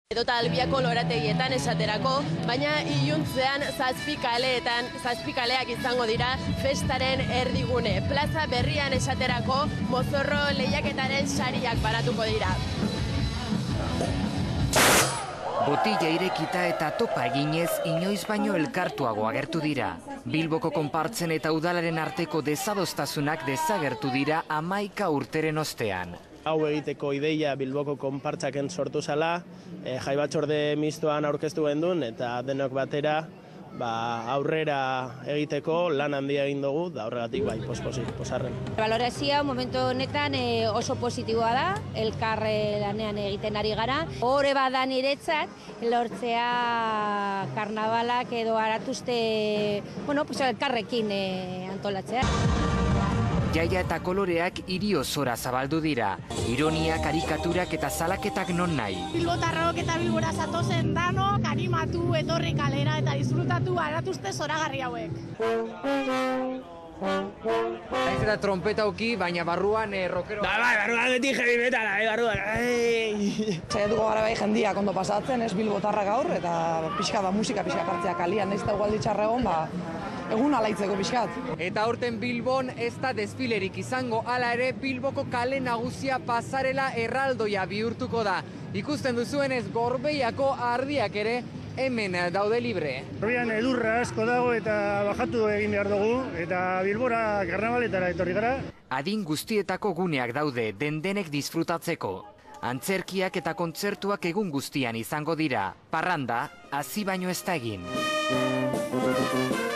Edota Albiako lorategietan esaterako, baina iluntzean 7 kaleak izango dira festaren erdigune. Plaza berrian esaterako mozorro lehiaketaren sariak banatuko dira. Botila irekita eta topa eginez inoiz baino elkartuago agertu dira. Bilboko konpartzen eta udalaren arteko desadostasunak desagertu dira 11 urteren ostean. Hau egiteko ideia Bilboko konpartzaken sortu zala, jai batzorde mistoan aurkeztu gendun eta denok batera aurrera egiteko lan handia egin dugu, da horregatik bai, posarren. Balorazioa momentu honetan oso positiboa da, elkar lanean egiten ari gara. Hore bada niretzat, lortzea karnabalak edo aratuzte, elkarrekin antolatzea. Jaia eta koloreak hiri osora zabaldu dira. Ironia, karikaturak eta zalaketak non nahi. Bilbotarrok eta Bilbora zatozen danok, animatu, etorri kalera eta disfrutatu aratuzte zoragarri hauek. Ez eta trompeta auki, baina barruan rockero... Barruan beti heavy metala, barruan. Saiatuko gara bai jendia kondo pasatzen, ez Bilbotarra gaur, eta pixka musika pixka partzea kalian, ez da ugaldi txarra egon, egun alaitzeko pixkat. Eta aurten Bilbon ez da desfilerik izango, hala ere Bilboko kale nagusia pasarela erraldoia bihurtuko da. Ikusten duzuenez Gorbeiako ardiak ere hemen daude libre. Gorbean edurra asko dago eta bajatu egin behar dugu, eta Bilbora karnabaletara etorri gara. Adin guztietako guneak daude dendenek disfrutatzeko. Antzerkiak eta kontzertuak egun guztian izango dira. Parranda, hasi baino ez da egin.